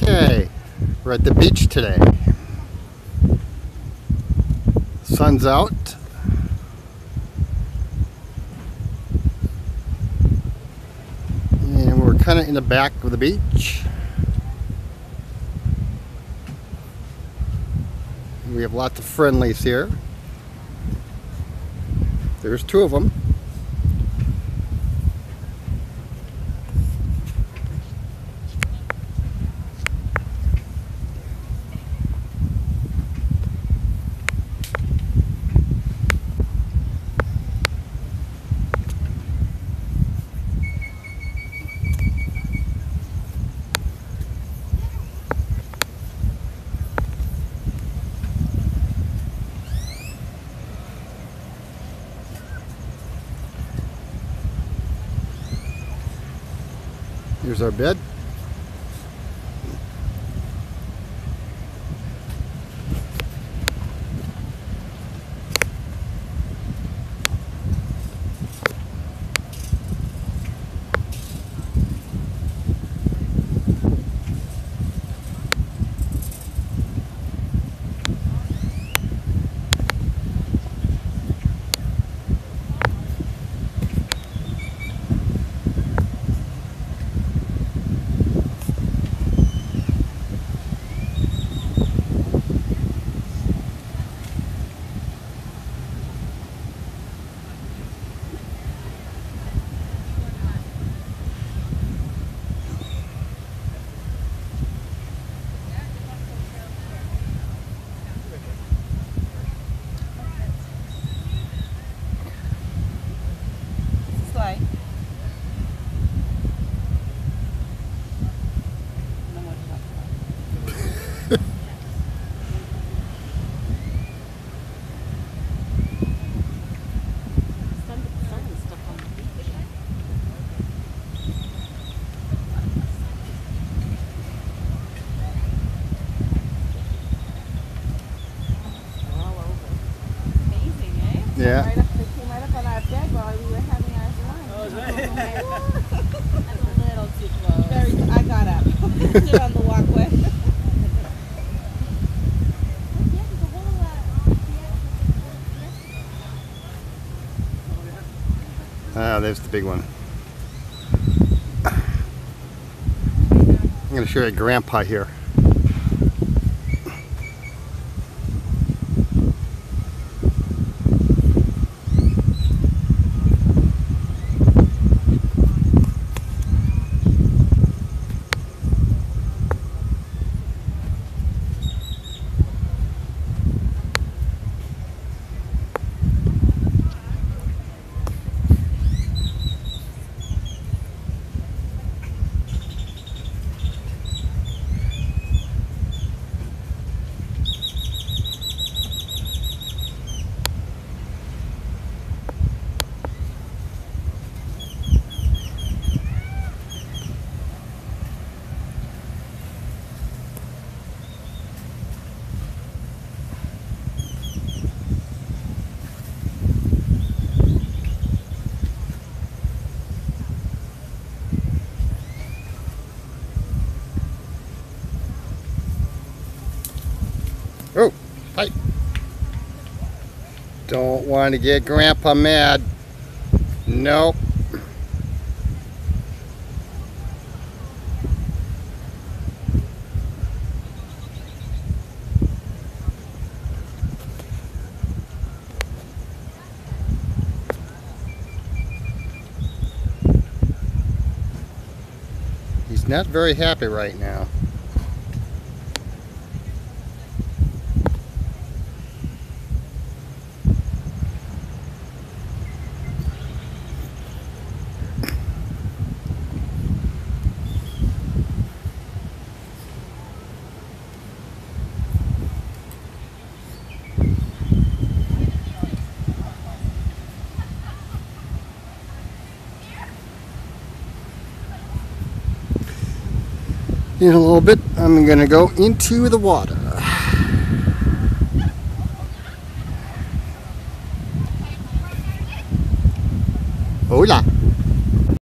Okay, we're at the beach today. Sun's out. And we're kind of in the back of the beach. We have lots of friendlies here. There's two of them. Here's our bed. Yeah. Right up, they came right up on our bed while we were having our lunch. Oh, is that? That's a little too close. I got up. Stood on the walkway. Ah, there's the big one. I'm going to show you Grandpa here. Oh, hi. Don't want to get Grandpa mad. Nope. He's not very happy right now. In a little bit, I'm going to go into the water. Hola.